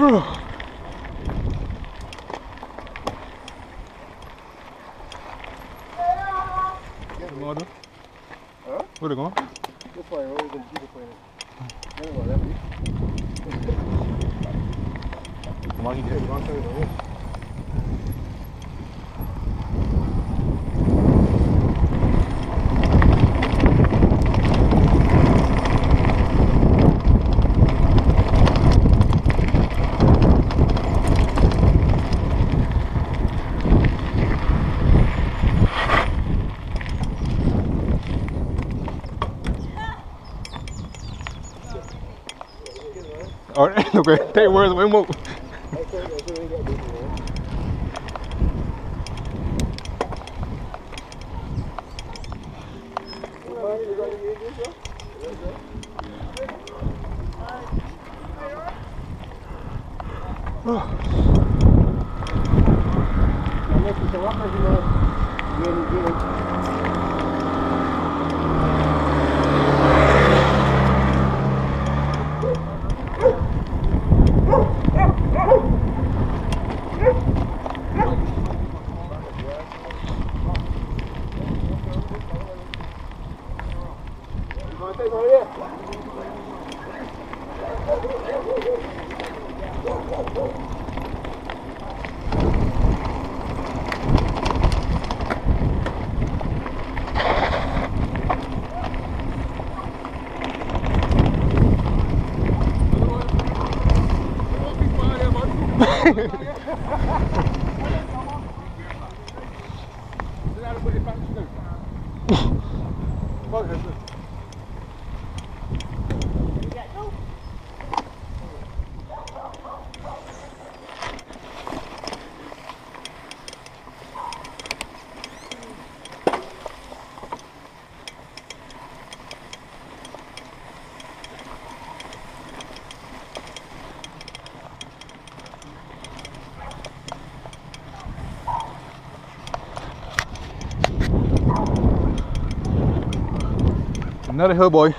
Where they going? Go for it, we're going to keep it for it. Never mind, Come on, you get it. All right, okay. Take words, we move. Another hill boy.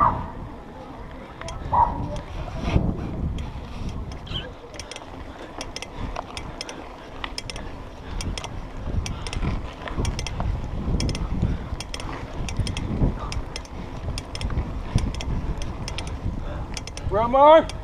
Grandma.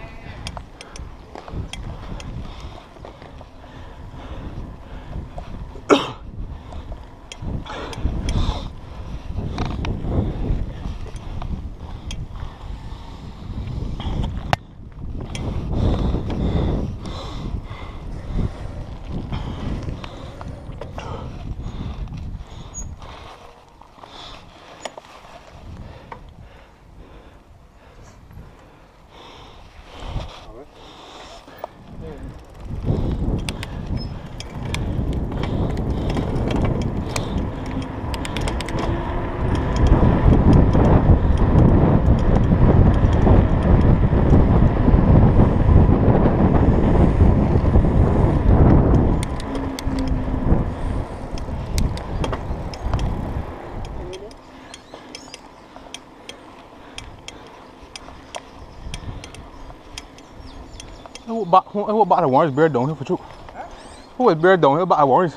Who bought the orange beer down here for you? Huh? Who was beer down here bought the orange?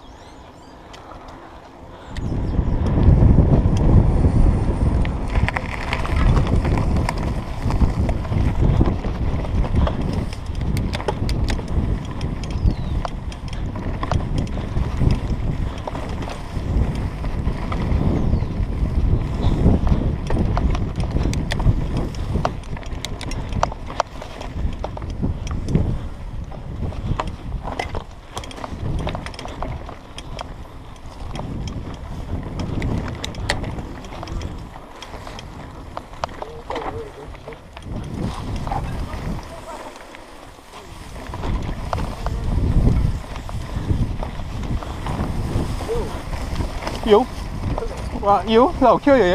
Yếu. Yếu, lẩu chưa vậy?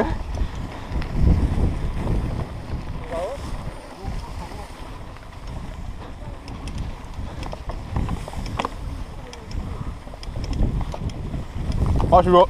Watch it up.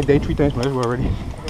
day 3 times, might as well already.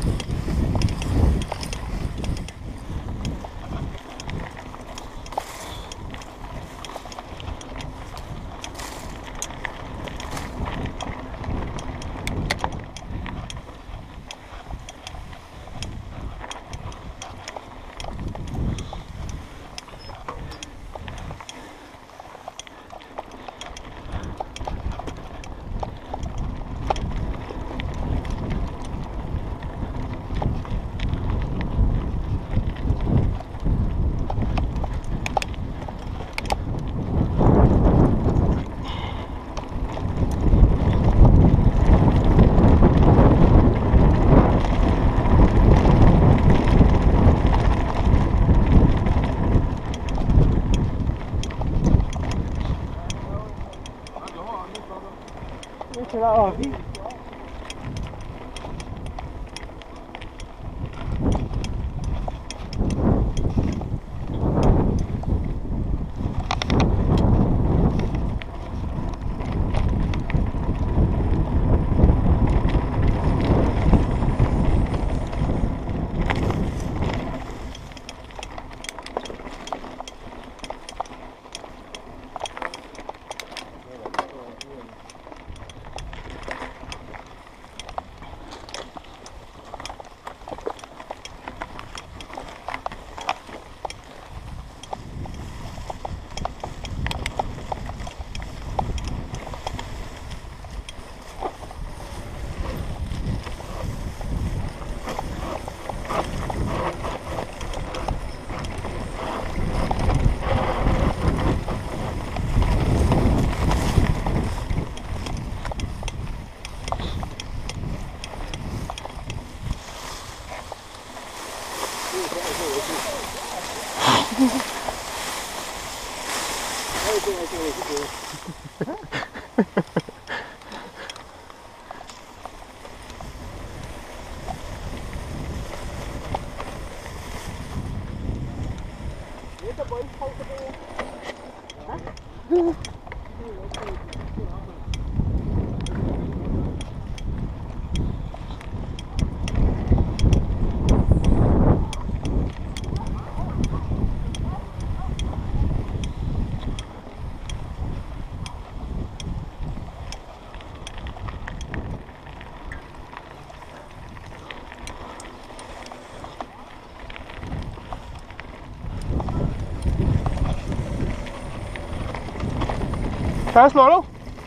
Fast, Lolo.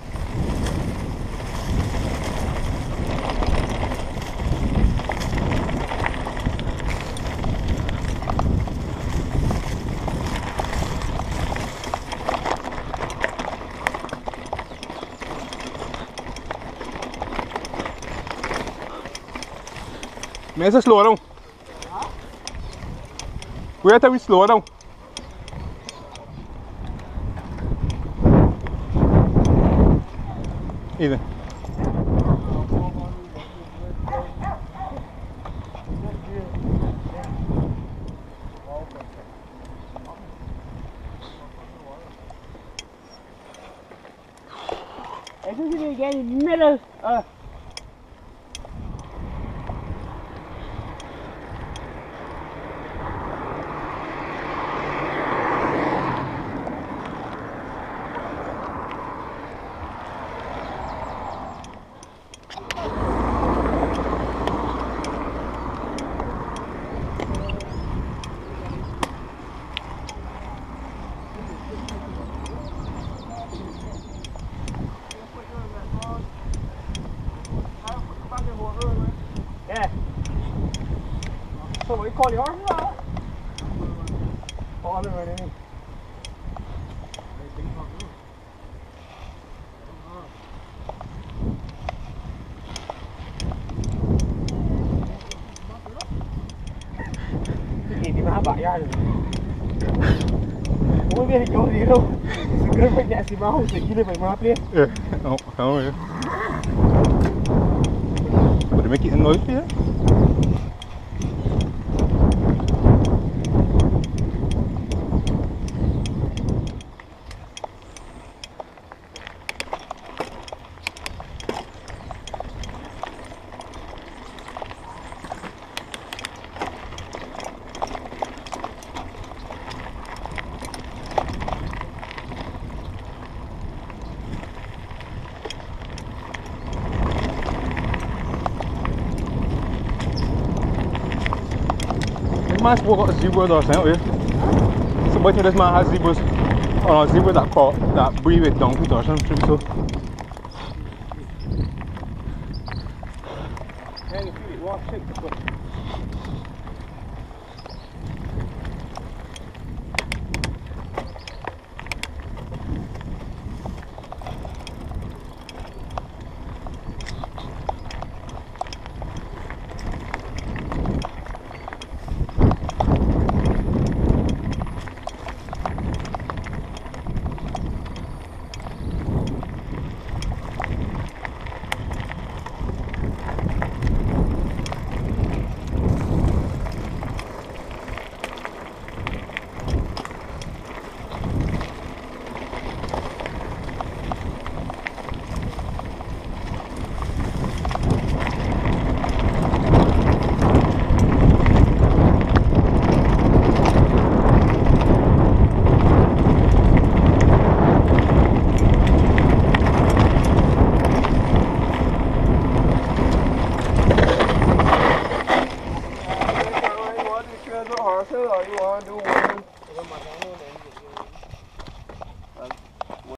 May sa slow down. Wait till we slow down. Either. I think you get in the middle. Yeah. So what you call your horse now? All the way in. Cái gì mà bại ra rồi. Không biết thì có gì đâu. Sự cơn bệnh nhẹ xì máu không thể đi phải mát đi. Oh, không rồi. Would it make it a noise for you? This man spoke about zebras or something, yeah? Somebody think this man has zebras. Oh no, zebras that breed with donkeys or something, so. Hang a feet, walk shit.